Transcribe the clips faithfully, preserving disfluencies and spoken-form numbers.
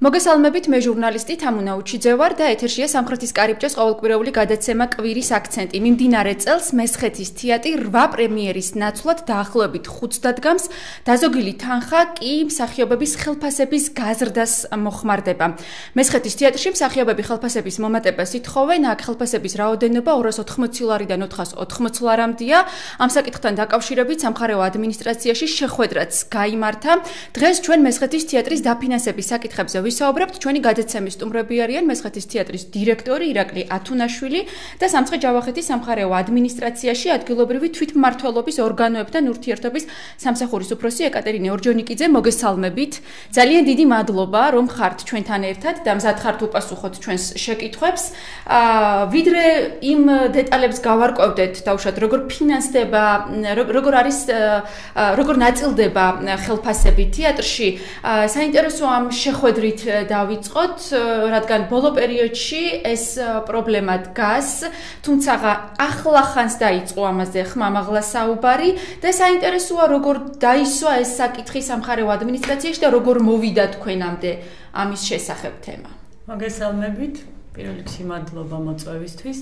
მოგესალმებით, მე ჟურნალისტი თამუნა უჩიძე ვარ და ეთერშია სამხრეთის კარიბჭეს ყოველკვირეული გადაცემა კვირის აქცენტი. მიმდინარე წელს მესხეთის თეატრი რვა პრემიერის ნაცვლად დაახლოებით ხუთს დადგამს, დაზოგილი თანხა კი მსახიობების ხელფასების გაზრდას მოხმარდება. მესხეთის თეატრში მსახიობები ხელფასების მომატებას ითხოვენ, აქ ხელფასების რაოდენობა ორას ოთხმოცი ლარიდან ოთხას ოთხმოცი ლარამდეა. ამ საკითხთან დაკავშირებით სამხარეო ადმინისტრაციაში შეხვედრაც გაიმართა. დღეს ჩვენ მესხეთის თეატრის დაფინანსების საკითხებზე ვისაუბრებთ. ჩვენი გადაცემის სტუმრები არიან მესხეთის თეატრის დირექტორი ირაკლი ათუნაშვილი და სამცხე ჯავახეთის სამხარეო ადმინისტრაციაში ადგილობრივი თვითმმართველობის ორგანოებთან ურთიერთობის სამსახურის უფროსი ეკატერინე ორჯონიკიძე. მოგესალმებით. ძალიან დიდი მადლობა, რომ ხართ ჩვენთან ერთად და მზად ხართ უპასუხოთ ჩვენს შეკითხვებს. ვიდრე იმ დეტალებს გავარკვევდეთ, დაუშვათ როგორ ფინანსდება, როგორ არის, როგორ ნაწილდება ხელფასები თეატრში. საინტერესო ამ შეხვედრით დავიწყოთ, რადგან ბოლო პერიოდში ეს პრობლემა დგას, თუმცა ახლახანს დაიწყო ამაზე ხმამაღლა საუბარი და საინტერესოა როგორ დაისვა ეს საკითხი სამხარეო ადმინისტრაციაში და როგორ მოვიდა თქვენამდე ამის შესახებ თემა. მოგესალმებით, პირველ რიგში მადლობა მოწვევისთვის.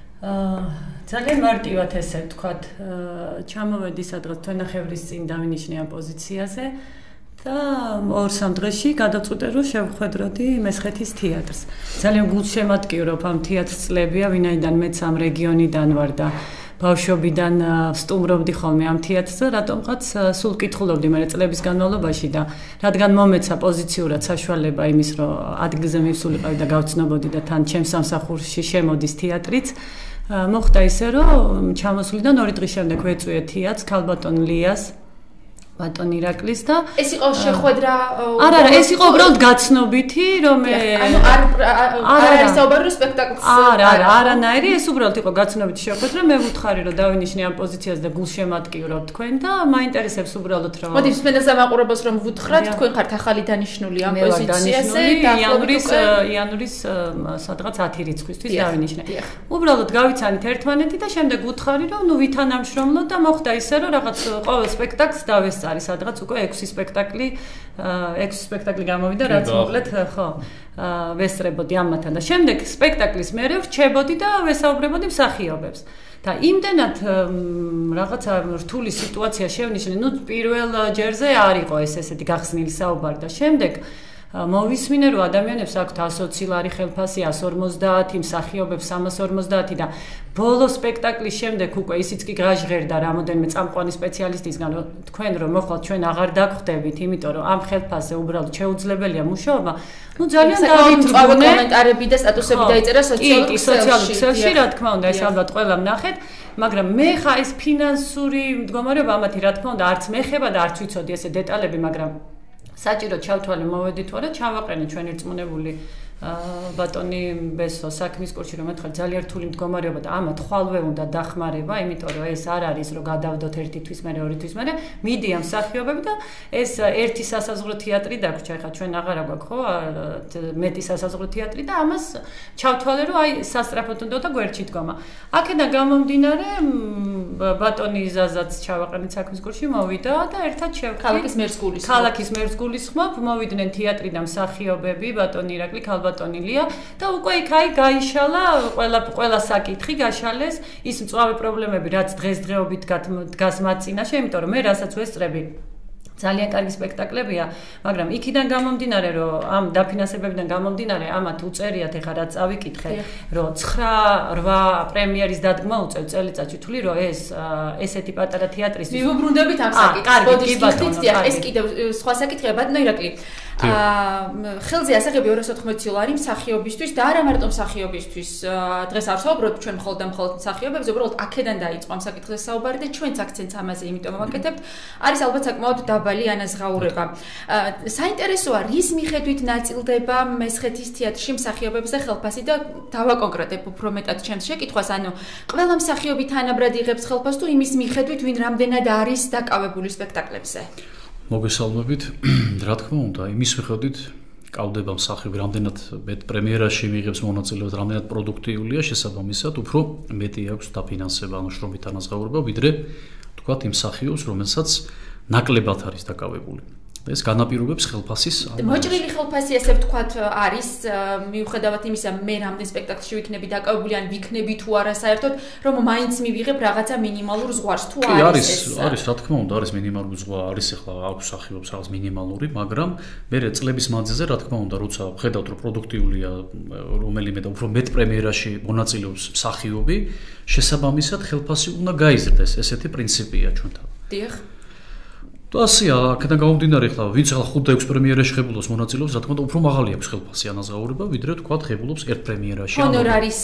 ძალიან მარტივად ესე ვთქვათ, ჩამოვედი სადღაც თვენახევრის წინ დავინიშნე ამ პოზიციაზე. და ორ-სამ დღეში გადაწყვიტე რომ შევხვედროდი მესხეთის თეატრს. ძალიან გულშემატკივრობ ამ თეატრს წლებია, ვინაიდან მეც ამ რეგიონიდან ვარ და ბავშვობიდან ვსტუმრობდი ხოლმე ამ თეატრს, რატომღაც სულ კითხულობდი მე წლების განმავლობაში და რადგან მომეცა პოზიციურად საშუალება იმის, რომ ადგილზე მივსულიყავი და გავცნობოდი და თან ჩემს სამსახურში შემოდის თეატრიც, მოხდა ისე რომ ჩამოსვლიდან ორი დღის შემდეგ ვეწვიე თეატრს ქალბატონ ლიას ბატონ ირაკლის და ეს იყო შეხვედრა არა არა ეს იყო უბრალოდ გაცნობითი რომ ანუ არ არ არის საუბარი რომ სპექტაკლს არა არა არანაირი ეს უბრალოდ იყო გაცნობითი შეხვედრა მე ვუთხარი რომ დავინიშნე ამ პოზიციას და გულშემატკივრობ თქვენ და მაინტერესებს უბრალოდ რომ მოდი მსმენელს ამაყურებელს რომ ვუთხრათ თქვენ ხართ ახალი დანიშნული ამ პოზიციაზე და იანვრის იანვრის სადღაც ათი რიცხვისთვის დავინიშნე უბრალოდ გავიცანით ერთმანეთი და შემდეგ ვუთხარი რომ ნუ ვითანამშრომლოთ და მოხდა ისე რომ რაღაც ყოველ სპექტაკლს დავესწარ არის სადღაც უკვე ექვსი სპექტაკლი ექვსი სპექტაკლი გამოვიდა რაც მოკლედ ხო ვესწრებოდი ამათან და შემდეგ სპექტაკლის მერე ვრჩებოდი და ვესაუბრებოდი მსახიობებს და იმდენად რაღაცა რთული სიტუაცია შევნიშნე ნუ პირველ ჯერზე არ იყო ეს ესეთი გახსნილი საუბარი და შემდეგ მოვისმინე რომ ადამიანებს აქვთ ასი ოცი ლარი ხელფასი ასი ორმოცდაათი მსახიობებს სამას ორმოცდაათი და ბოლო სპექტაკლის შემდეგ უკვე ისიც კი გაჟღერდა რამოდენიმე წამყვანი სპეციალისტისგან რომ თქვენ რომ მოხვალთ ჩვენ აღარ დაგხვდებით იმიტომ რომ ამ ხელფასზე უბრალოდ შეუძლებელია მუშაობა ну ძალიან დავიწყავე კომენტარები და სტატუსები დაიწერა სოციალურ ქსელში რა თქმა უნდა ეს ალბათ ყველამ ნახეთ მაგრამ მე ხა ეს ფინანსური მდგომარეობა ამათი რა თქმა უნდა არც მეხება და არც ვიცოდი ესე დეტალები მაგრამ საჭირო ჩავთვალე მოვედით ვარა ჩავაყენე ჩვენი რწმუნებული ბატონი ბესო საქმის კურსში რომ ეთქვა ძალიან რთული მდგომარეობა და ამათ ხვალვე უნდა დახმარება იმიტომ რომ ეს არ არის რომ გადავდოთ ერთი თვის მერე ორი თვის მერე მიდიან მსახიობები და ეს ერთი სასაზღვრო თეატრი დაგვრჩა ხა ჩვენ აღარა გვაქვს ხო მეტი სასაზღვრო თეატრი და ამას ჩავთვალე რომ აი სასტრაფოდ უნდა და გვერდში დგომა აქედან გამომდინარე ბატონი ზაზაც ჩავაყენეთ საქმის კურსში მოვიდა და ერთად შევხვდით ქალაქის მერს გულისხმობ ქალაქის მერს გულისხმობ მოვიდნენ თეატრიდან მსახიობები ბატონი ირაკლი ბატონილია და უკვე იქ აი გაიშალა ყველა ყველა საკითხი გაშალეს ის მწვავე პრობლემები რაც დღესდღეობით დგას მათ წინაშე იმიტომ რომ მე რასაც ვესწრები ძალიან კარგი სპექტაკლებია, მაგრამ იქიდან გამომდინარე, რომ ამ დაფინანსებებიდან გამომდინარე, ამათ უწერიათ ეხლა რაც წავიკითხე, რომ ცხრა რვა პრემიერის დადგმა უწევ წელიწადში, თვლი რომ ეს ესეთი პატარა თეატრის ვიუბრუნდებით ამ საკითხს. ეს კიდევ სხვა საკითხია, ბატონო ირაკლი. აა ხელზე ასაღები ორას ოთხმოცი ლარი მსახიობისთვის და არა მარტო მსახიობისთვის. დღეს არ საუბრობთ ჩვენ მხოლოდ და მხოლოდ მსახიობებზე, უბრალოდ აქედან დაიწყო ამ საკითხზე საუბარი და ჩვენც აქცენტს ამაზე იმიტომ ვაკეთებთ. არის ალბათ საკმაოდ დაბალი ანაზღაურება. საინტერესოა რის მიხედვით ნაწილდება მესხეთის თეატრში მსახიობებზე ხელფასი და დავაკონკრეტებ უფრო მეტად ჩემს შეკითხვას, ანუ ყველა მსახიობი თანაბრად იღებს ხელფასს თუ იმის მიხედვით ვინ რამდენად არის დაკავებული სპექტაკლებზე? მოგესალმებით. რა თქმა უნდა, იმის მიხედვით კავდება მსახიობი რამდენად მეტ პრემიერაში მიიღებს მონაწილეობას, რამდენად პროდუქტიულია შესაბამისად, უფრო მეტი აქვს დაფინანსება, ანუ შრომით ანაზღაურება, ვიდრე თქვათ იმ მსახიობს, რომელსაც ნაკლებად არის დაკავებული. ეს განაპირობებს ხელფასის მოჭრილი ხელფასი ესე ვთქვათ არის მიუხედავად იმისა მე რამდენ სპექტაკლში ვიქნები დაკავებული ან ვიქნები თუ არა საერთოდ რომ მაინც მივიღებ რაღაცა მინიმალურ ზღვარს თუ არის ეს არის რა თქმა უნდა არის მინიმალური ზღვა არის ახლა აქვს სახიობს რაღაც მინიმალური მაგრამ მე წლების მანძილზე რა თქმა უნდა როცა ვხედავთ რომ პროდუქტიულია რომელიმე და უფრო მეტ პრემიერაში მონაწილეობს მსახიობი შესაბამისად ხელფასი უნდა გაიზრდეს ესეთი პრინციპია ჩვენთან დიახ და ასია აქედან გამომდინარე ახლა ვინც ახლა ხუთ და ექვს პრემიერაში ღებულობს მონაწილეობს რა თქმა უნდა უფრო მაღალი აქვს ხელფასი ანაზღაურება ვიდრე თქვა ღებულობს ერთ პრემიერაში ჰონორარის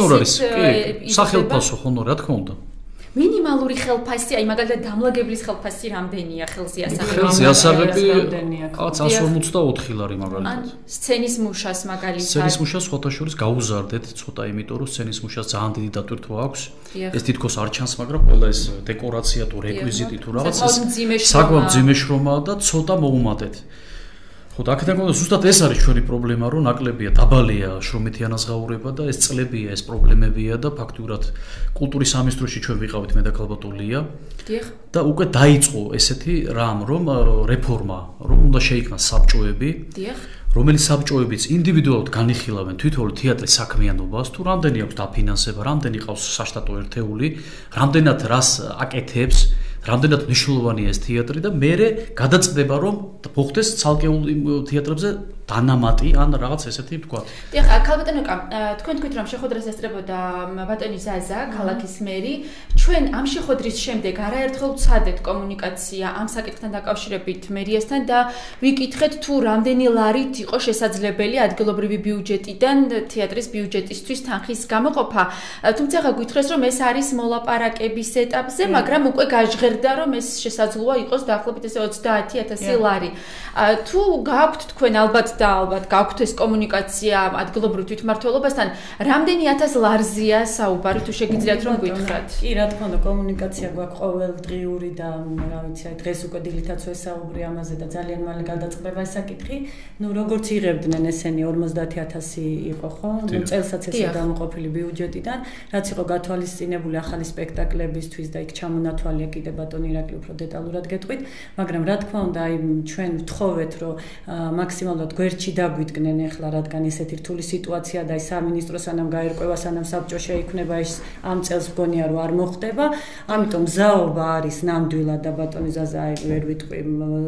წესით სახელფასო ჰონორარი რა თქმა უნდა მინიმალური ხელფასი, აი მაგალითად დამლაგებლის ხელფასი რამდენია ხელზე ასაღები? ხელზე ასაღები რაღაც εκατს ორმოცდაოთხი ლარი მაგალითად. სცენის მუშას მაგალითად. სცენის მუშას სხვათა შორის გაუზარდეთ ცოტა, იმიტომ რომ სცენის მუშას ძალიან დიდი დატვირთვა აქვს. ეს თითქოს არ ჩანს, მაგრამ ყველა ეს დეკორაცია თუ რეკვიზიტი თუ რაღაც საკმაოდ მძიმე შრომაა და ცოტა მოუმატეთ. ხო, აქედან გქონდა ზუსტად ეს არის ჩვენი პრობლემა, რომ ნაკლებია, დაბალია შრომითი ანაზღაურება და ეს წლებია, ეს პრობლემებია და ფაქტურად კულტურის სამინისტროში ჩვენ ვიყავით მე და ქალბატონია. დიახ. და უკვე დაიწყო ესეთი რამ, რომ რეფორმა, რომ უნდა შეიქმნას საბჭოები. დიახ. რომელიც საბჭოებიც ინდივიდუალურად განიხილავენ თითოეულ თეატრის საქმიანობას, თუ რამდენი აქვს დაფინანსება, რამდენი ყავს საშტატო ერთეული, რამდენად რას აკეთებს, რამდენად მნიშვნელოვანია ეს თეატრი და მერე გადაწყდება რომ მოხდეს ცალკეულ თეატრებზე დანამატი ან რაღაც ესეთი თქვა. დიახ, ქალბატონო, თქვენ თქვით რომ შეხვედრას ესწრებოდა ბატონი ზაზა, ქალაქის მერი. ჩვენ ამ შეხვედრის შემდეგ არაერთხელ ვცადეთ კომუნიკაცია ამ საკითხთან დაკავშირებით მერიასთან და ვიკითხეთ თუ რამდენი ლარით იყო შესაძლებელი ადგილობრივი ბიუჯეტიდან თეატრის ბიუჯეტისთვის თანხის გამოყოფა. თუმცა გითხრეს რომ ეს არის მოლაპარაკების ეტაპზე, მაგრამ უკვე გაჟღერდა რომ ეს შესაძლოა იყოს დაახლოებით ესე ოცდაათი ათასი ლარი. თუ გაქვთ თქვენ ალბათ და ალბათ გაქვთ ეს კომუნიკაცია ადგილობრივ თვითმმართველობასთან, რამდენი ათას ლარზეა საუბარი თუ შეგიძლიათ რომ გითხრათ? კი, რა თქმა უნდა, კომუნიკაცია გვაქვს ყოველდღიური და რა ვიცი, აი დღეს უკვე დილითაც ვესაუბრი ამაზე და ძალიან მალე გადაწყდება ეს საკითხი. ნუ როგორც იღებდნენ ესენი ორმოცდაათი ათასი იყო, ხო? ნუ წელსაც ესე გამოყოფილი ბიუჯეტიდან, რაც იყო გათვალისწინებული ახალი სპექტაკლებისთვის და იქ ჩამონათვალია კიდე ბატონი ირაკლი უფრო დეტალურად გეტყვით, მაგრამ რა თქმა უნდა, აი ჩვენ ვთხოვეთ, რომ მაქსიმალურად გვერდში დაგვიდგნენ ახლა, რადგან ესეთი რთული სიტუაცია და აი სამინისტრო სანამ გაერკვევა, სანამ საბჭო შეიქმნება, ის ამ წელს მგონია რომ არ მოხდება. ამიტომ მზაობა არის ნამდვილად და ბატონი ზაზა აი ვერ ვიტყვი,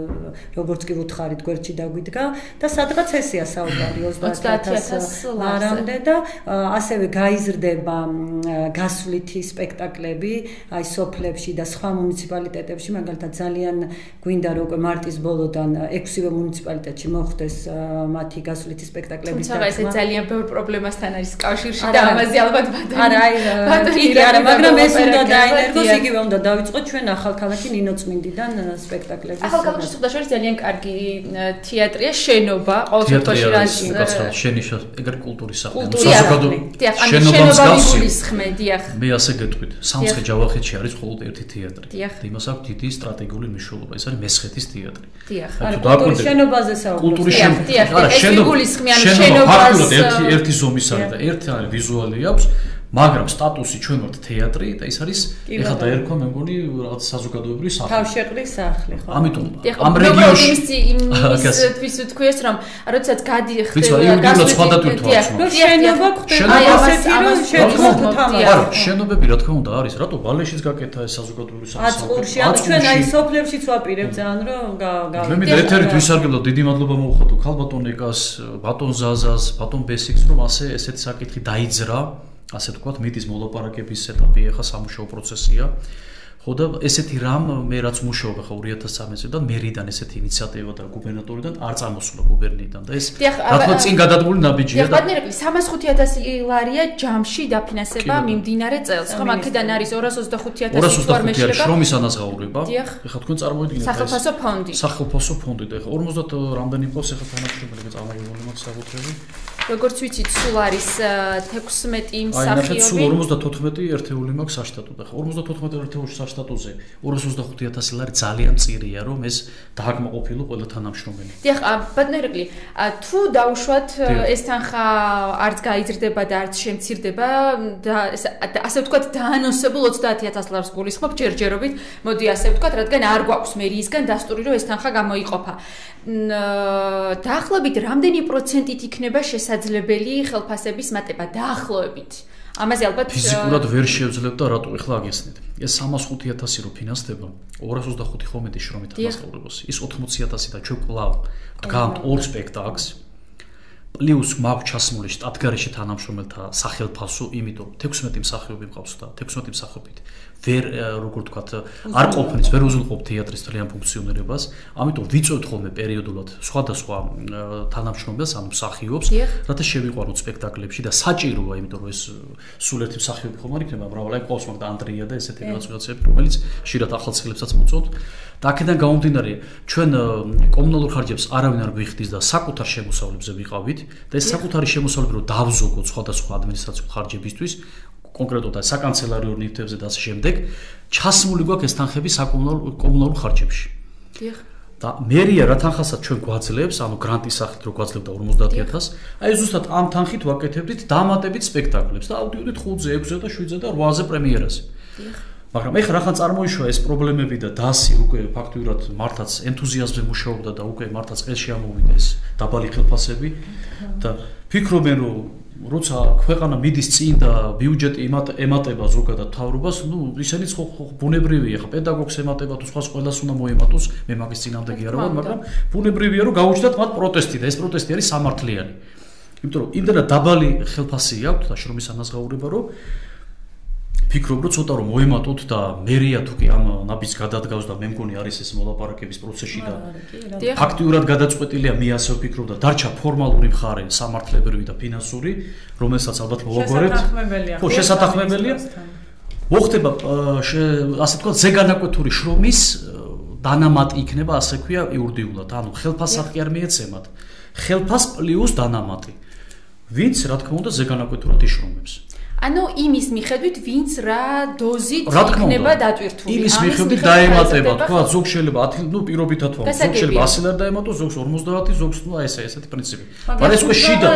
როგორც კი ვუთხარით გვერდში დაგვიდგა და სადღაც ესეა საუბარი ოცდაათი ათასი ლარამდე და ასევე გაიზრდება გასვლითი სპექტაკლები, აი სოფლებში და სხვა მუნიციპალიტეტებში, მაგალითად ძალიან გვინდა რომ უკვე მარტის ბოლოდან ექვსივე მუნიციპალიტეტში მოხდეს მათი გასვლითი სპექტაკლების თუმცა ეს ძალიან ბევრ პრობლემასთან არის კავშირში და ამაზე ალბათ ბატონი. არა, აი, კი, არა, მაგრამ ეს უნდა დაინერგოს, იგივე უნდა დავიწყოთ ჩვენ ახალქალაქი ნინოწმინდიდან სპექტაკლების. ახალქალაქში სხვა შორის ძალიან კარგი თეატრია, შენობა, ყოველ შემთხვევაში რა შენიშნავს, ეგრე კულტურის საქმე. საზოგადო შენობა მიგულისხმე, დიახ. მე ასე გეტყვით, სამცხე-ჯავახეთში არის მხოლოდ ერთი თეატრი. და იმას აქვს დიდი სტრატეგიული მნიშვნელობა, ეს არის მესხეთის თეატრი. დიახ. კულტურის შენობაზე საუბრობთ. კულტურის შენობა. არა, შენობა, შენობას ერთი ერთი ზომის არის და ერთი არის ვიზუალი აქვს, მაგრამ სტატუსი ჩვენ ვართ თეატრი და ის არის ეხლა დაერქვა მე მგონი რაღაც საზოგადოებრივი სახლი. თავშეყრის სახლი, ხო? ამიტომ ამ რეგიონში იმისთვის ვთქვიეს რომ როდესაც გადიხდება გასვლა სხვადასხვა რომ შენობა ხდება აი ასეთი რომ შედგება თამაში. არა, შენობები რა თქმა უნდა არის, რატო ვალეშიც გაკეთა ეს საზოგადოებრივი სახლი. აწყურში, ანუ ჩვენ აი სოფლებშიც ვაპირებთ ძალიან რომ გა მე მე ეთერით ვისარგებლო, დიდი მადლობა მოუხდო ქალბატონიკას, ბატონ ზაზას, ბატონ ბესიკს, რომ ასე ესეთი საკითხი დაიძრა. ასე თქვათ, მიტის მოლაპარაკების ეტაპი ახლა სამუშაო პროცესია. ხო და ესეთი რამ მე რაც მუშაობ ახლა ორი ათას ცხრამეტ წლიდან მერიდან ესეთი ინიციატივა და გუბერნატორიდან არ წამოსულა გუბერნიიდან და ეს რა თქმა წინ გადადგმული ნაბიჯია და ბატონი სამას ხუთი ათასი ლარია ჯამში დაფინანსება მიმდინარე წელს. ხო, აქედან არის ორას ოცდახუთი ათასი თუ არ მეშლება. შრომის ანაზღაურება. ახლა თქვენ წარმოიდგინეთ ეს სახელმწიფო ფონდი. სახელმწიფო ფონდი და ახლა ორმოცდაათ რამდენი ყავს ახლა თანამშრომლები წარმოიდგინეთ მათ საკუთრები. როგორც ვიცით, სულ არის თექვსმეტი მსახიობი. აი, ნახეთ, სულ ორმოცდათოთხმეტი ერთეული მაქვს საშტატოდ. ახლა ორმოცდათოთხმეტი ერთეულში ახალ სტატუსზე ორას ოცდახუთი ათასი ლარი ძალიან მწირია, რომ ეს დააკმაყოფილო ყველა თანამშრომელი. დიახ, ბატონო ირაკლი, თუ დავუშვათ ეს თანხა არც გაიზრდება და არც შემცირდება და ასე ვთქვათ დაანონსებულ ოცდაათი ათას ლარს გულისხმობ ჯერჯერობით, მოდი ასე ვთქვათ, რადგან არ გვაქვს მერიისგან დასტური, რომ ეს თანხა გამოიყოფა. დაახლოებით რამდენი პროცენტით იქნება შესაძლებელი ხელფასების მატება დაახლოებით? ამაზე ალბათ ფიზიკურად ვერ შევძლებ და რატო ეხლა აგესნით. ეს სამას ხუთი ათასი რო ფინანსდება, ორას ოცდახუთი ხომედი შრომით მასწავლებლებს. ის ოთხმოცი ათასი და ჩვენ კვლავ დგამთ ორ სპექტაკლს. პლუს მაქვს ჩასმული შტატგარეშე თანამშრომელთა სახელფასო, იმიტომ თექვსმეტი მსახიობი მყავს და თექვსმეტი მსახიობით ვერ როგორ ვთქვათ, არ ყოფნის, ვერ უზრუნველყოფ თეატრის ძალიან ფუნქციონირებას, ამიტომ ვიწევთ ხოლმე პერიოდულად სხვადასხვა თანამშრომელს, ანუ მსახიობს, რათა შევიყვანოთ სპექტაკლებში და საჭიროა, იმიტომ რომ ეს სულ ერთი მსახიობი ხომ არ იქნება, მრავალი ყავს, მაგრამ ანდრია და ესეთი რაღაც რაღაცები, რომელიც ხშირად ახალციხლებსაც მოწონთ. და აქედან გამომდინარე, ჩვენ კომუნალურ ხარჯებს არავინ არ გვიხდის და საკუთარ შემოსავლებზე ვიყავით და ეს საკუთარი შემოსავლები რო დავზოგოთ სხვადასხვა ადმინისტრაციულ ხარჯებისთვის, კონკრეტულად საკანცელარიო ნივთებზე და ასე შემდეგ, ჩასმული გვაქვს ეს თანხები საკომუნალურ ხარჯებში. დიახ. და მერია რა თანხასაც ჩვენ გვაძლევს, ანუ გრანტის სახით რო გვაძლევდა ორმოცდაათი ათასს, აი ზუსტად ამ თანხით ვაკეთებდით დამატებით სპექტაკლებს და ავდიოდით ხუთზე, ექვსზე და შვიდზე და რვაზე პრემიერაზე. დიახ. მაგრამ ეხლა რახან წარმოიშვა ეს პრობლემები და დასი უკვე ფაქტურად მართლაც ენთუზიაზმზე მუშაობდა და უკვე მართლაც ყელში ამოვიდა ეს დაბალი ხელფასები და ფიქრობენ რომ როცა ქვეყანა მიდის წინ და ბიუჯეტი ემატება ზოგადად მთავრობას, ნუ ისინიც ხო ბუნებრივია, ხა პედაგოგს ემატება თუ სხვას ყველას უნდა მოემატოს, მე მაგის წინამდეგი არ ვარ, მაგრამ ბუნებრივია რომ გაუჩნდათ მათ პროტესტი და ეს პროტესტი არის სამართლიანი. იმიტომ რომ იმდენად დაბალი ხელფასი აქვს და შრომის ანაზღაურება, რომ ფიქრობ რომ ცოტა რომ მოემატოთ და მერია თუ კი ამ ნაბიჯს გადადგავს და მე მგონი არის ეს მოლაპარაკების პროცესში და ფაქტიურად გადაწყვეტილია, მე ასე ვფიქრობ და დარჩა ფორმალური მხარე სამართლებრივი და ფინანსური, რომელსაც ალბათ მოვაგვარებთ. ხო, შესაძახმებელია. მოხდება ასე თქვა ზეგანაკვეთური შრომის დანამატი იქნება, ასე ქვია იურიდიულად, ანუ ხელფასად კი არ მიეცემათ. ხელფას პლუს დანამატი. ვინც რა თქმა უნდა ზეგანაკვეთურად იშრომებს. ანუ იმის მიხედვით ვინც რა დოზით იქნება დატვირთული. იმის მიხედვით დაემატება, თქვა ზოგ შეიძლება ათი, ნუ პირობითად ვარ, ზოგ შეიძლება ასი ლარი დაემატოს, ზოგს ორმოცდაათი, ზოგს ნუ აი ესე ესეთი პრინციპი. მაგრამ ეს უკვე შიდა.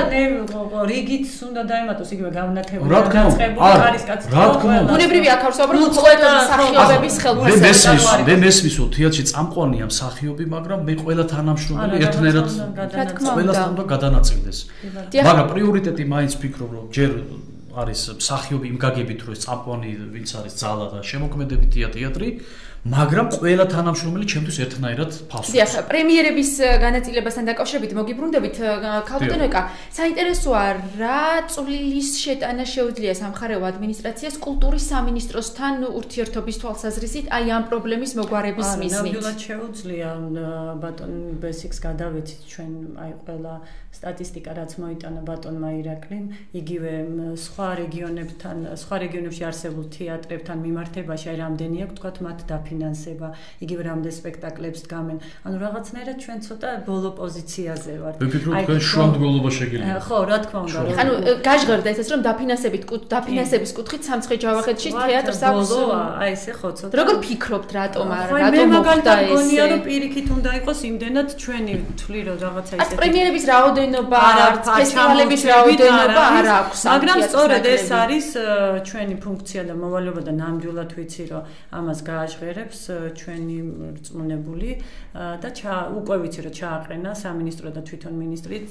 რიგით უნდა დაემატოს იგივე განათებული და დაწყებული ხარისკაცი. რა თქმა უნდა. ბუნებრივი აქ არ ვსაუბრობ ყველა მსახიობების ხელფასზე. მე მესმის რომ თეატრში წამყვანია მსახიობი, მაგრამ მე ყველა თანამშრომელი ერთნაირად ყველას უნდა გადანაწილდეს. მაგრამ პრიორიტეტი მაინც ფიქრობ რომ ჯერ არის მსახიობი იმ გაგებით რომ ეს წამყვანი ვინც არის ძალა და შემოქმედებითი თეატრი, მაგრამ ყველა თანამშრომელი ჩემთვის ერთნაირად ფასობს. დიახ, პრემიერების განაწილებასთან დაკავშირებით მოგიბრუნდებით, ქალბატონო, საინტერესოა რა წვლილის შეტანა შეუძლია სამხარეო ადმინისტრაციას კულტურის სამინისტროსთან ურთიერთობის თვალსაზრისით აი ამ პრობლემის მოგვარების მიზნით. ნამდვილად შეუძლია, ბატონ ბესიკს გადავეცით ჩვენ აი ყველა სტატისტიკა რაც მოიტანა ბატონმა ირაკლიმ, იგივე სხვა რეგიონებთან, სხვა რეგიონებში არსებულ თეატრებთან მიმართებაში აი რამდენი აქვს თქვათ მათ დაფინანსება, იგივე რამდენ სპექტაკლებს დგამენ. ანუ რაღაცნაირად ჩვენ ცოტა ბოლო პოზიციაზე ვართ. მე ვფიქრობ თქვენ შრომდგოლობა შეგიძლია. ხო, რა თქმა უნდა. ანუ გაჟღერდა ესეც რომ დაფინანსებით დაფინანსების კუთხით სამცხე ჯავახეთში თეატრს აქვს. აი ესე ხო ცოტა. როგორ ფიქრობთ რატომ არა, რატომ მოხდა ეს? მე მგონია რომ პირიქით უნდა იყოს იმდენად ჩვენი თვლი რომ რაღაცა ისეთი. არც პრემიერების რაოდენობა, არც ფესტივალების რაოდენობა არ აქვს. მაგრამ სწორედ ეს არის ჩვენი ფუნქცია და მოვალეობა და ნამდვილად ვიცი რომ ამას გააჟღერებს ჩვენი რწმუნებული და უკვე ვიცი რომ ჩააყენა სამინისტრო და თვითონ მინისტრით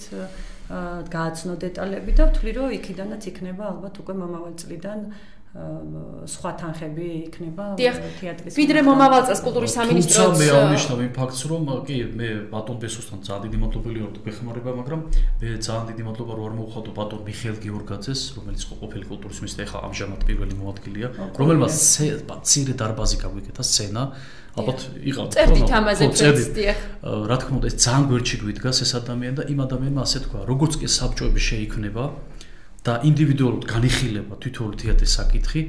გააცნო დეტალები და ვთვლი რომ იქიდანაც იქნება ალბათ უკვე მომავალ წლიდან სხვა თანხები იქნება თეატრის. ვიდრე მომავალ წელს კულტურის სამინისტროც. თუმცა მე აღნიშნავ იმ ფაქტს რომ კი მე ბატონ ბესოსთან ძალიან დიდი მადლობელი ვარ და გეხმარება, მაგრამ მე ძალიან დიდი მადლობა რომ არ მოვხადო ბატონ მიხეილ გიორგაძეს, რომელიც ყოფილი კულტურის მინისტრი, ახლა ამჟამად პირველი მოადგილეა, რომელმაც მცირე დარბაზი გაგვიკეთა სცენა. ალბათ იყავთ წერდით ამაზე პრინციპია. რა თქმა უნდა ეს ძალიან გვერდში გვიდგას ეს ადამიანი და იმ ადამიანმა ასე თქვა, როგორც კი საბჭოები შეიქმნება და ინდივიდუალურად განიხილება თითოეული თეატრის საკითხი,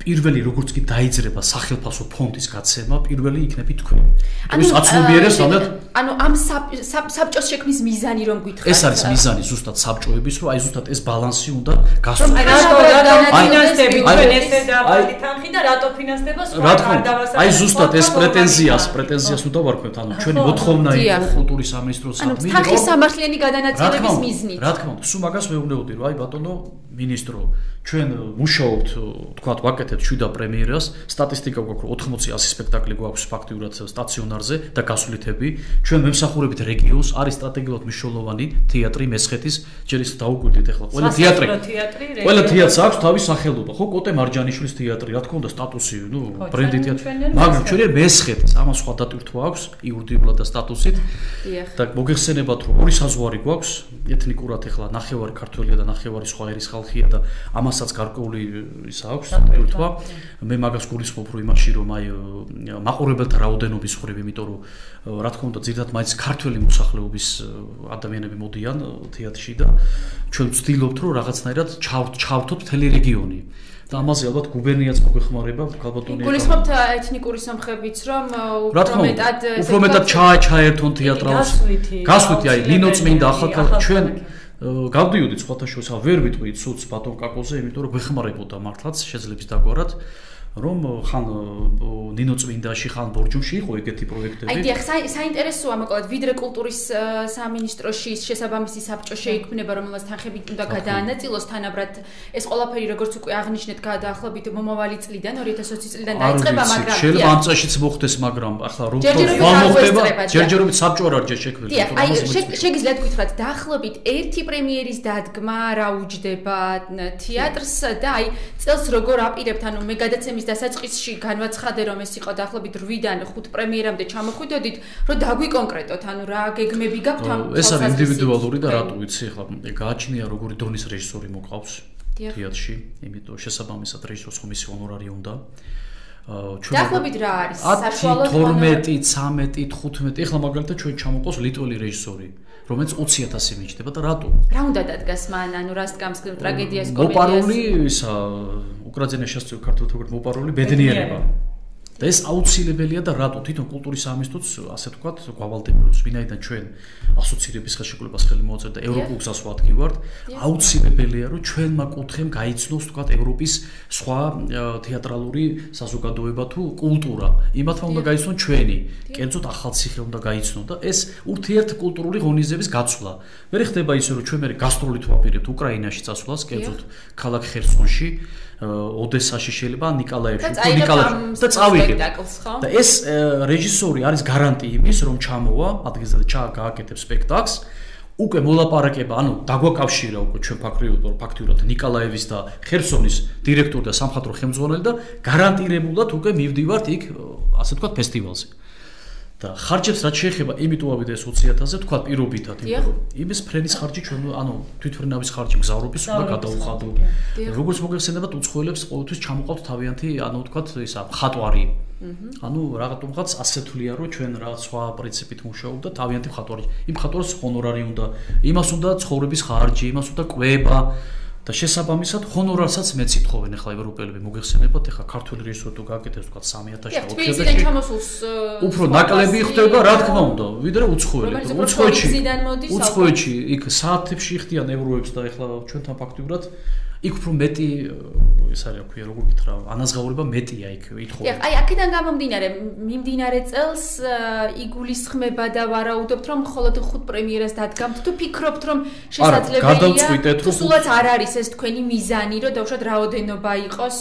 პირველი როგორც კი დაიძრება სახელმწიფო ფონდის გაცემა, პირველი იქნები თქვენ. ის აცნობიერებს თანდათ ანუ ამ საბჭოს შექმნის მიზანი რომ გითხარით. ეს არის მიზანი ზუსტად საბჭოების, რომ აი ზუსტად ეს ბალანსი უნდა გასწროს. აი რატო ფინანსები თქვენ ესე დაბალი თანხი და რატო ფინანსდება სხვა გარდავასწრებით. აი ზუსტად ეს პრეტენზიას, პრეტენზიას უნდა ვარქვევთ, ანუ ჩვენი მოთხოვნა იყო კულტურის სამინისტროს საქმე. ანუ თანხის სამართლიანი გადანაწილების მიზნით. რა თქმა უნდა, სულ მაგას ვეუბნებოდი, რომ აი ბატონო მინისტრო, ჩვენ მუშაობთ, თქვათ, ვაკეთებთ შვიდ პრემიერას, სტატისტიკა გვაქვს ოთხმოცი ათი სპექტაკლი გვაქვს ფაქტიურად სტაციონარზე და გასვლითები. ჩვენ მემსახურებით რეგიონს, არის სტრატეგიულად მნიშვნელოვანი თეატრი მესხეთის, ჯერ ის დაუკვირდით ახლა. ყველა თეატრი. ყველა თეატრს აქვს თავის სახელობა, ხო, კოტე მარჯანიშვილის თეატრი, რა თქმა უნდა, სტატუსი, ნუ, ბრენდი თეატრი. მაგრამ ჩვენ მესხეთის, ამას სხვა დატვირთვა აქვს იურიდიულად და სტატუსით. და მოგეხსენებათ, რომ ორი საზღვარი გვაქვს, ეთნიკურად ახლა ნახევარი ქართველია და ნახევარი სხვა ერის ხალხია და ამასაც გარკვეული ის აქვს დატვირთვა. მე მაგას გულისხმობ რომ იმაში რომ აი მაყურებელთა რაოდენობის ხრივ, იმიტომ რომ რა თქმა უნდა ძირითადად მაინც ქართველი მოსახლეობის ადამიანები მოდიან თეატრში და ჩვენ ვცდილობთ რომ რაღაცნაირად ჩავთოთ მთელი რეგიონი. და ამაზე ალბათ გუბერნიაც მოგვეხმარება, ქალბატონი. გულისხმობთ ეთნიკური სამხებიც რომ უფრო მეტად უფრო მეტად ჩაერთონ თეატრალს. გასვლითი აი ლინო წმინდა ახალქალაქი ჩვენ გავდიოდით სხვათა შორის, ვერ ვიტყვი ცუც ბატონ კაკოზე, იმიტომ რომ გვეხმარებოდა მართლაც შეძლებს დაგვარად. რომ ხან ნინო წმინდაში ხან ბორჯომში იყო ეგეთი პროექტები. აი დიახ, საინტერესოა მოკლედ ვიდრე კულტურის სამინისტროში შესაბამისი საბჭო შეიქმნება, რომელსაც თანხები უნდა გადაანაწილოს, თანაბრად ეს ყველაფერი როგორც უკვე აღნიშნეთ, დაახლოებით მომავალი წლიდან, ორი ათას ოცი წლიდან დაიწყება, მაგრამ შეიძლება ამ წელშიც მოხდეს, მაგრამ ახლა რო მოხდება, ჯერჯერობით საბჭო არ არის შექმნილი. დიახ, აი შეგიძლიათ გითხრათ, დაახლოებით ერთი პრემიერის დადგმა რა უჯდება თეატრს და აი წელს როგორ აპირებთ, ანუ მე გადაცემის დასაწყისში განვაცხადე რომ ეს იყო დაახლოებით რვიდან ხუთ პრემიერამდე ჩამოხვიდოდით, რომ დაგვიკონკრეტოთ, ანუ რა გეგმები გაქვთ ამ ეს არის ინდივიდუალური და რატო ვიცი, ახლა გააჩნია როგორი დონის რეჟისორი მოყავს თეატრში, იმიტომ შესაბამისად რეჟისორს ხომისი ჰონორარი უნდა. დაახლოებით რა არის საშუალო თორმეტი, ცამეტი, თხუთმეტი, ახლა მაგალითად ჩვენ ჩამოყავს ლიტველი რეჟისორი, რომელიც ოცი ათასი მიჯდება და რატო? რა უნდა დადგას მან, ანუ რას დგამს ტრაგედიას, კომედიას? მოპარული ისა უკრაინაში შესწევ ქართულთან ვთქვათ მოპარული ბედნიერება. და ეს აუცილებელია და რატო თვითონ კულტურის სამინისტროც ასე ვთქვათ გავალდებულებს, ვინაიდან ჩვენ ასოცირების ხელშეკრულებას ხელი მოაწერთ და ევროპულ გზას ვადგივართ, აუცილებელია რომ ჩვენმა კუთხემ გაიცნოს ვთქვათ ევროპის სხვა თეატრალური საზოგადოება თუ კულტურა. იმათმა უნდა გაიცნონ ჩვენი, კერძოდ ახალციხე უნდა გაიცნონ და ეს ურთიერთ კულტურული ღონისძიების გაცვლა. მე ხდება ისე რომ ჩვენ მე გასტროლით ვაპირებთ უკრაინაში წასვლას, კერძოდ ქალაქ ხერსონში, ოდესაში შეიძლება ნიკოლაევში, ნიკოლაევში და წავიღებ. და ეს რეჟისორი არის გარანტი იმის, რომ ჩამოვა ადგილზე და ჩააგაკეთებს სპექტაკლს. უკვე მოლაპარაკება, ანუ დაგვაკავშირა უკვე ჩვენ ფაქტიურად ფაქტიურად ნიკოლაევის და ხერსონის დირექტორი და სამხატვრო ხელმძღვანელი და გარანტირებულად უკვე მივდივართ იქ, ასე ვთქვათ, ფესტივალზე. და ხარჯებს რაც შეეხება, იმიტომ ავიდა ეს ოცი ათასზე, ვთქვათ, პირობითად, იმიტომ იმის ფრენის ხარჯი ჩვენ, ანუ თვითფრენავის ხარჯი მგზავრობის უნდა გადაუხადო. როგორც მოგეხსენებათ, უცხოელებს ყოველთვის ჩამოყავთ თავიანთი, ანუ ვთქვათ, ისა მხატვარი. ანუ რაღაცნაირად ასეთულია, რომ ჩვენ რა სხვა პრინციპით მუშაობ და თავიანთი მხატვარი. იმ მხატვარს ჰონორარი უნდა, იმას უნდა ცხოვრების ხარჯი, იმას უნდა კვება. და შესაბამისად ჰონორარსაც მეც ითხოვენ ახლა ევროპელები მოგეხსენებათ ახლა ქართული რეჟისორი თუ გააკეთებს თქვა სამი ათასი და ოთხი ათასი უფრო ნაკლები ხდება რა თქმა უნდა ვიდრე უცხოელი უცხოეთში უცხოეთში იქ საათებში ხდიან ევროებს და ახლა ჩვენთან ფაქტიურად იქ უფრო მეტი ეს არის აქვია როგორ გითხრა ანაზღაურება მეტია იქ ითხოვენ. დიახ, აი აქედან გამომდინარე, მიმდინარე წელს იგულისხმება და ვარაუდობთ რომ მხოლოდ ხუთ პრემიერას დადგამთ თუ ფიქრობთ რომ შესაძლებელია თუ სულაც არ არის ეს თქვენი მიზანი რომ დავუშვათ რაოდენობა იყოს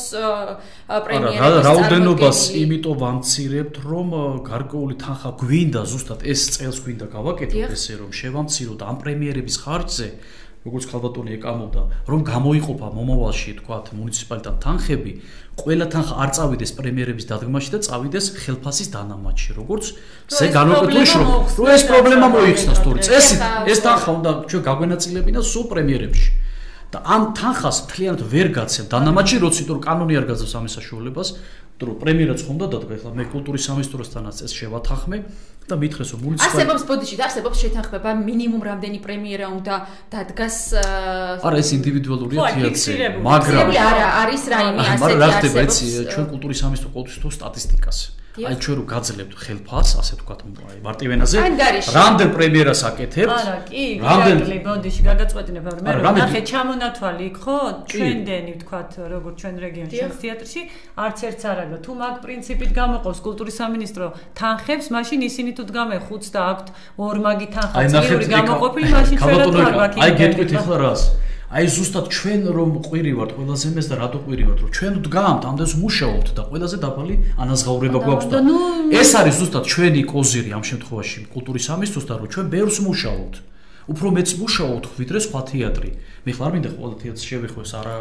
პრემიერების რაოდენობას იმიტომ ვამცირებთ რომ გარკვეული თანხა გვინდა ზუსტად ეს წელს გვინდა გავაკეთოთ ესე რომ შევამციროთ ამ პრემიერების ხარჯზე როგორც ქალბატონი ეკამოდა, რომ გამოიყოფა მომავალში, თქვათ, მუნიციპალიტეტთან თანხები, ყველა თანხა არ წავიდეს პრემიერების დადგმაში და წავიდეს ხელფასის დანამატში, როგორც ზე განვაკუთვნეს, რომ ეს პრობლემა მოიხსნა სწორედ წესით, ეს თანხა უნდა ჩვენ გაგვენაწილებინა სულ პრემიერებში. და ამ თანხას მთლიანად ვერ გაცემ დანამატში როცა იმიტომ რომ კანონი არ გაძლევს ამის საშუალებას რომ პრემიერაც ხომ და დადგა ეხლა მე კულტურის სამინისტროსთანაც ეს შევათანხმე და მითხრეს რომ მუნიციპალიტეტი არსებობს ბოდიში და არსებობს შეთანხმება მინიმუმ რამდენი პრემიერა უნდა დადგას არა ეს ინდივიდუალურია თეატრი მაგრამ არა არის რაიმე ასეთი მაგრამ რა ხდება იცი ჩვენ კულტურის სამინისტრო ყოველთვის თუ სტატისტიკას აი ჩვენ რო გაძლევთ ხელფას ასე ვთქვათ აი მარტივენაზე რამდენ პრემიერას აკეთებთ არა კი გიაკლი ბოდიში გაგაწყვეტინებ მე რომ ნახე ჩამონათვალი იქ ხო ჩვენდენი ვთქვათ როგორც ჩვენ რეგიონში თეატრში არც ერთს არ არის თუ მაგ პრინციპით გამოყავს კულტურის სამინისტრო თანხებს მაშინ ისინი თუ დგამენ ხუთს და აქვთ ორმაგი თანხა წლიური გამოყოფილი მაშინ ჩვენ რა გვაქვს აი გეტყვით ახლა რას აი ზუსტად ჩვენ რომ ყვირივართ ყველაზე მეც და რატო ყვირივართ რომ ჩვენ დგამთ ამდენს მუშაობთ და ყველაზე დაბალი ანაზღაურება გვაქვს და ეს არის ზუსტად ჩვენი კოზირი ამ შემთხვევაში კულტურის სამინისტროსთან რომ ჩვენ ბევრს მუშაობთ უფრო მეც მუშაობთ ვიდრე სხვა თეატრი მე ხარ მინდა ყველა თეატრს შევიხვეს არა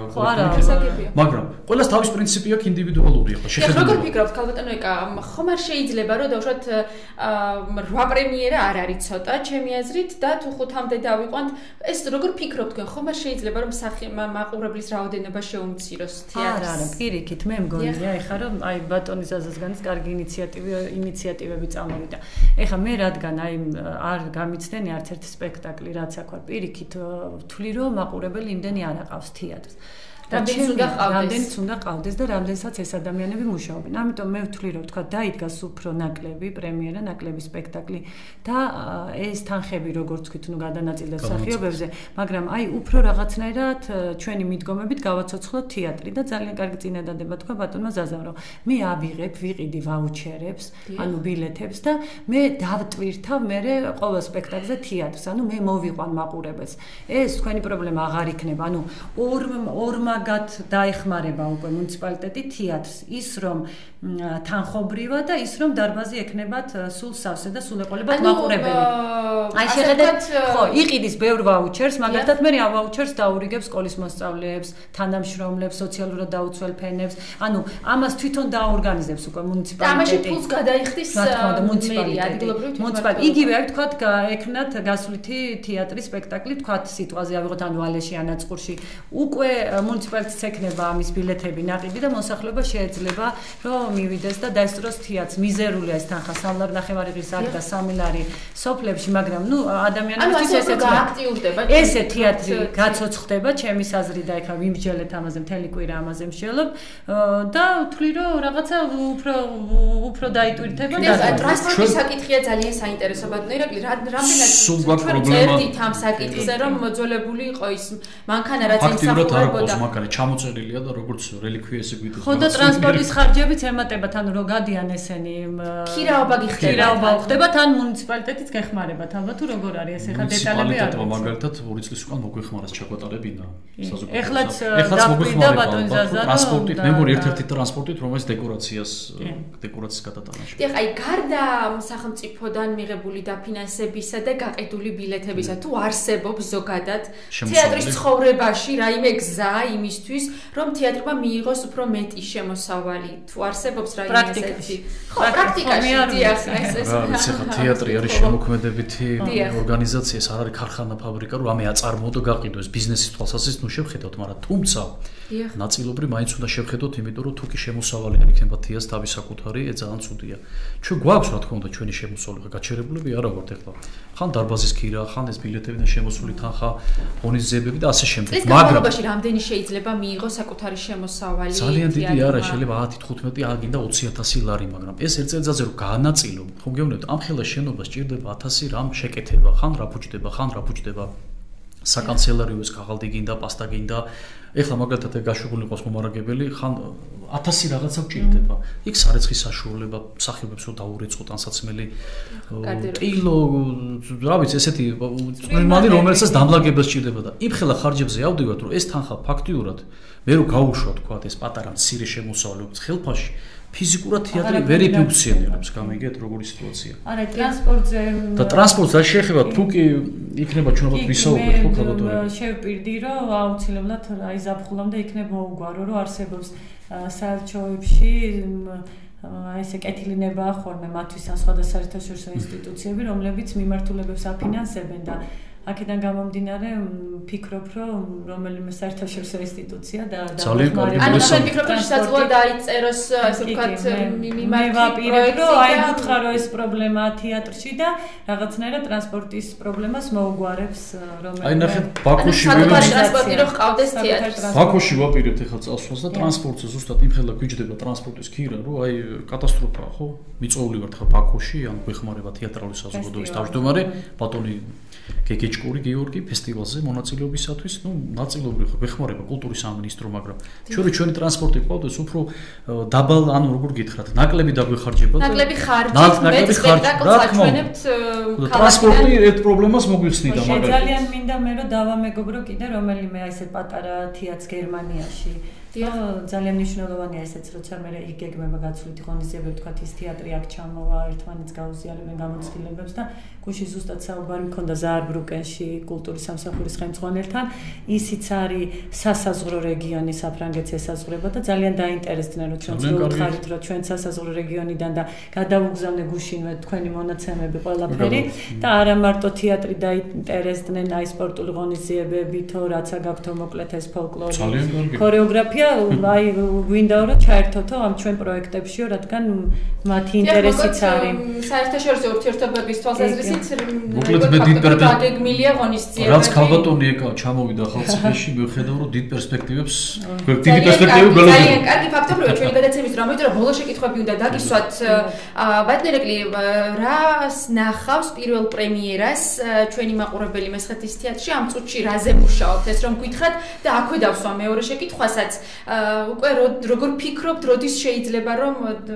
მაგრამ ყველას თავის პრინციპი აქვს ინდივიდუალური ახლა შეხედულება როგორ ფიქრობთ ქალბატონო ეკა ხომ არ შეიძლება რომ დავუშვათ რვა პრემიერა არ არის ცოტა ჩემი აზრით და თუ ხუთამდე დავიყვანთ ეს როგორ ფიქრობთ თქვენ ხომ არ შეიძლება რომ მაყურებლის რაოდენობა შეუმციროს თეატრს არა არა პირიქით მე მგონია ეხლა რომ აი ბატონი ზაზაზგანის კარგი ინიციატივი ინიციატივები წამოვიდა ეხლა მე რადგან აი არ გამიცდენი არც ერთი სპექტაკლი რაც აქ ვარ პირიქით ვთვლი რომ მაყურებელი იმდენი არ აყავს თეატრს რამდენიც უნდა ყავდეს რამდენიც უნდა ყავდეს და რამდენსაც ეს ადამიანები მუშაობენ ამიტომ მე ვთვლი რომ თქვა დაიდგას უფრო ნაკლები პრემიერა ნაკლები სპექტაკლი და ეს თანხები როგორც ვთქვით ნუ გადანაწილდეს მსახიობებზე მაგრამ აი უფრო რაღაცნაირად ჩვენი მიდგომებით გავაცოცხლოთ თეატრი და ძალიან კარგი წინადადება თქვა ბატონმა ზაზამ რომ მე ავიღებ ვიყიდი ვაუჩერებს ანუ ბილეთებს და მე დავტვირთავ მე ყოველ სპექტაკლზე თეატრს ანუ მე მოვიყვან მაყურებელს ეს თქვენი პრობლემა აღარ იქნება ანუ ორ ორმა გათ დაეხმარება უკვე მუნიციპალიტეტი თეატრს ის რომ თანხობრივა და ის რომ დარბაზი ექნებათ სულ სავსე და სულ ეყოლებათ მაყურებელი აი შეხედეთ ხო იყიდის ბევრ ვაუჩერს მაგალითად მე ამ ვაუჩერს დაურიგებ სკოლის მოსწავლეებს თანამშრომლებს სოციალურად დაუცველ ფენებს ანუ ამას თვითონ დაორგანიზებს უკვე მუნიციპალიტეტი და ამაში ფულს გადაიხდის მუნიციპალიტეტი მუნიციპალიტეტი იგივე აი თქვათ ექნათ გასვლითი თეატრის სპექტაკლი თქვათ სიტყვაზე ავიღოთ ანუ ალეში ანაწყურში უკვე მუნიციპალიტეტს ექნება ამის ბილეთები ნაყიდი და მოსახლეობა შეეძლება რომ მივიდეს და დაესწროს თეატრს მიზერულია ეს თანხა სამლარ ნახევარიღის აქ და სამი ლარი სოფლებში მაგრამ ნუ ადამიანებისთვის ესეც გააქტიურდება ესე თეატრი გაცოცხლდება ჩემის აზრით და ეხლა ვიმსჯელეთ ამაზე მთელი კვირა ამაზე მსჯელობ და ვთვლი რომ რაღაცა უფრო უფრო დაიტვირთება და ტრანსპორტის საკითხია ძალიან საინტერესო ბატონო ირაკლი რამდენად ჩვენ წერდით ამ საკითხზე რომ მოძველებული იყო ის მანქანა რაც იმსახურებოდა მანქანა ჩამოწერილია და როგორც რელიქვია ესე გვიდგა ხო და ტრანსპორტის ხარჯებიც ემატებათ ანუ რო გადიან ესენი ქირაობა გიხდება ქირაობა ხდებათ ან მუნიციპალიტეტიც გეხმარებათ ალბათ თუ როგორ არის ეს ეხა დეტალები არ ვიცი მაგალითად ორი წლის უკან მოგვეხმარეს ჩაგვატარებინა საზოგადოება ეხლაც დაგვიდა ბატონი ზაზა ტრანსპორტით მე მგონი ერთ-ერთი ტრანსპორტით რომელიც დეკორაციას დეკორაციის გადატანაში დიახ აი გარდა სახელმწიფოდან მიღებული დაფინანსებისა და გაყიდული ბილეთებისა თუ არსებობს ზოგადად თეატრის ცხოვრებაში რაიმე გზა იმისთვის რომ თეატრმა მიიღოს უფრო მეტი შემოსავალი თუ არსებობს რაიმე ესეთი ხო პრაქტიკაში დიახ ეს ეს ხა თეატრი არის შემოქმედებითი ორგანიზაცია ეს არ არის ქარხანა ფაბრიკა რომ ამე აწარმოო და გაყიდო ეს ბიზნესის თვალსაზრისით ნუ შევხედოთ მაგრამ თუმცა ნაწილობრივ მაინც უნდა შევხედოთ იმიტომ რომ თუკი შემოსავალი არ იქნება თეატრს თავის საკუთარი ეს ძალიან ცუდია ჩვენ გვაქვს რა თქმა უნდა ჩვენი შემოსავალი გაჩერებულები არა ვართ ახლა ხან დარბაზის ქირა ხან ეს ბილეთებიდან შემოსული თანხა ღონისძიებები და ასე შემდეგ მაგრამ გამოგებაში რამდენი შეიძლება მიიღოს საკუთარი შემოსავალი ძალიან დიდი არა შეიძლება ათი თხუთმეტი აგინდა ოცი ათასი ლარი მაგრამ ეს ერთ წელიწადზე რომ გაანაწილო ხომ გეუბნებთ ამ ხელა შენობას ჭირდება ათასი რამ შეკეთება ხან რა ფუჭდება ხან რა ფუჭდება საკანცელარიოს ქაღალდი გინდა პასტა გინდა ეხლა მაგალითად გაშვებული ყავს მომარაგებელი ხან ათასი რაღაცა გჭირდება იქ სარეცხის საშუალება მსახიობებს რომ დაურეცხოთ ანსაცმელი ტილო რა ვიცი ესეთი მალი რომელსაც დამლაგებას ჭირდება და იმ ხელა ხარჯებზე ავდივართ რომ ეს თანხა ფაქტიურად მე რო გავუშვა თქვა ეს პატარა მცირე შემოსავლების ხელფაში ფიზიკურად თეატრი ვერ იფუნქციონირებს, გამიგეთ როგორი სიტუაცია. არა, ტრანსპორტზე და ტრანსპორტს არ შეეხება, თუ კი იქნება ჩვენებად ვისაუბრეთ ხო ქალბატონო. შევპირდი, რომ აუცილებლად აი ზაფხულამდე იქნება მოუგვარო, რომ არსებობს საერთაშორისო აი ესე კეთილინებაა ხოლმე მათთვის ან სხვადასხვა საერთაშორისო ინსტიტუციები, რომლებიც მიმართულებებს აფინანსებენ და აქედან გამომდინარე ფიქრობ, რომ რომელიმე საერთაშორისო ინსტიტუცია და ძალიან კარგი ანუ შენ ფიქრობ, რომ შესაძლოა დაიწეროს ასე ვთქვათ მიმართი პროექტი და აი გითხრა რომ ეს პრობლემაა თეატრში და რაღაცნაირად ტრანსპორტის პრობლემას მოუგვარებს რომელიმე აი ნახეთ ბაქოში ტრანსპორტი რო ყავდეს თეატრს ბაქოში ვაპირებთ ახლა წასვლას და ტრანსპორტზე ზუსტად იმხელა გვიჯდება ტრანსპორტის ქირა რომ აი კატასტროფაა ხო მიწოული ვარ ხა ბაქოში ან გვეხმარება თეატრალური საზოგადოების თავმჯდომარე ბატონი გეგეჭკური გიორგი ფესტივალზე მონაწილეობისათვის ნუ ნაწილობრივ ხო გვეხმარება კულტურის სამინისტრო მაგრამ ჩვენი ჩვენი ტრანსპორტი ყავდეს უფრო დაბალ ანუ როგორ გითხრათ ნაკლები დაგვეხარჯებათ ნაკლები ხარჯით მე სპექტაკლს აჩვენებთ ტრანსპორტი ერთ პრობლემას მოგვიხსნიდა მაგრამ ძალიან მინდა მე რომ დავამეგობრო კიდე რომელიმე აი ესე პატარა თეატრს გერმანიაში ძალიან მნიშვნელოვანია ესეც როცა მე იგეგმება გაცვლითი ღონისძიებები თქვა ის თეატრი აქ ჩამოვა ერთმანეთს გაუზიარებენ გამოცდილებებს და გუშინ ზუსტად საუბარი მქონდა ზაარბრუკენში კულტურის სამსახურის ხელმძღვანელთან ისიც არის სასაზღვრო რეგიონი საფრანგეთს ესაზღვრება და ძალიან დაინტერესდნენ რომ ჩვენც ვუხარით რომ ჩვენ სასაზღვრო რეგიონიდან და გადავუგზავნე გუშინვე თქვენი მონაცემები ყველაფერი და არა მარტო თეატრი დაინტერესდნენ აი სპორტული ღონისძიებები თო რაცა გაქვთ მოკლედ ეს ფოლკლორი ქორეოგრაფია აი გვინდა რომ ჩაერთოთო ამ ჩვენ პროექტებშიო რადგან მათი ინტერესიც არის საერთაშორისო ურთიერთობების თვალსაზრისით მოკლედ მე დიდ პერსპექტივებია ღონისძიებები რაც ქალბატონი ეკა ჩამოვიდა ხალხში მიუხედავ რომ დიდ პერსპექტივებს დიდი პერსპექტივები გველოდება ძალიან კარგი ფაქტობრივია ჩვენი გადაცემის რომ ამიტომ ბოლო შეკითხვები უნდა დაგისვათ ბატონი რეკლი რას ნახავს პირველ პრემიერას ჩვენი მაყურებელი მესხეთის თეატრში ამ წუთში რაზე მუშაობთ ეს რომ გითხრათ და აქვე დავსვა მეორე შეკითხვასაც უკვე როგორ ფიქრობთ, როდის შეიძლება რომ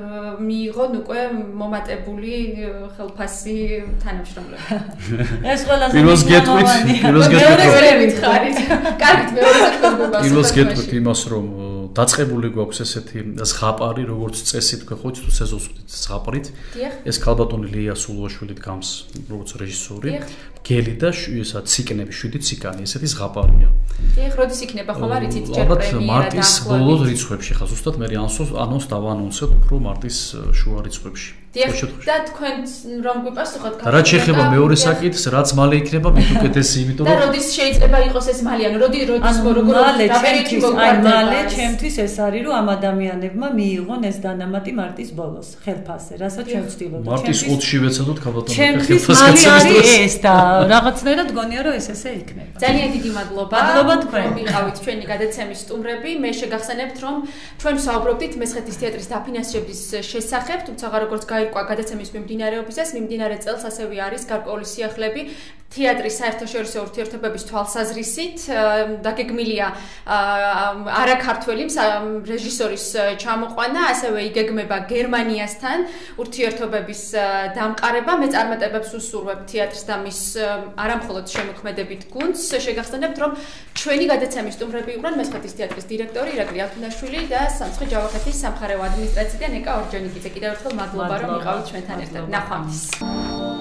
მიიღონ უკვე მომატებული ხელფასი თანამშრომლები? ეს ყველაზე პირველს გეტყვით, პირველს გეტყვით. კარგით, მეორეზე თქვენ პირველს გეტყვით იმას, რომ დაწყებული გვაქვს ესეთი ზღაპარი, როგორც წესი თქვენ ხო თუ სეზონს ვხდით ზღაპარით. ეს ქალბატონი ლია სულუაშვილი დგამს, როგორც რეჟისორი. გელი და ისა ციკნები, შვიდი ციკანი, ესეთი ზღაპარია. ეხ, როდის იქნება ხომ არ იცით ჯერ პრემიერა მარტის ბოლო რიცხვებში ხა ზუსტად მე ანონს დავანონსებ უფრო მარტის შუა რიცხვებში. და თქვენ რომ გვიპასუხოთ რა შეიძლება მეორე საკითხს რაც მალე იქნება მით უკეთესი იმიტომ რომ და როდის შეიძლება იყოს ეს მალე ანუ როდი როდის როგორ დაპერიოდი მოგვარდება მალე ჩემთვის ეს არის რომ ამ ადამიანებმა მიიღონ ეს დანამატი მარტის ბოლოს ხელფასზე რასაც ჩვენ ვცდილობთ მარტის ოცში ვეცადოთ ქალბატონო ჩემთვის მალე არის ეს და რაღაცნაირად გონია რომ ეს ესე იქნება ძალიან დიდი მადლობა მადლობა თქვენ მიყავით ჩვენი გადაცემის სტუმრები მე შეგახსენებთ რომ ჩვენ საუბრობდით მესხეთის თეატრის დაფინანსების შესახებ თუმცა როგორც გაირკვა გადაცემის მიმდინარეობისას მიმდინარე წელს ასევე არის გარკვეული სიახლეები თეატრის საერთაშორისო ურთიერთობების თვალსაზრისით დაგეგმილია არაქართველი რეჟისორის ჩამოყვანა ასევე იგეგმება გერმანიასთან ურთიერთობების დამყარება მე წარმატებებს უსურვებ თეატრს და მის არამხოლოდ შემოქმედებით გუნდს შეგახსენებთ რომ ჩვენი გადაცემის სტუმრები იყვნენ მესხეთის თეატრის დირექტორი ირაკლი ალთუნაშვილი და სამცხე ჯავახეთის სამხარეო ადმინისტრაციიდან ეკა ორჯონიკიძე კიდევ ერთხელ მადლობა რომ იყავით ჩვენთან ერთად ნახვამდის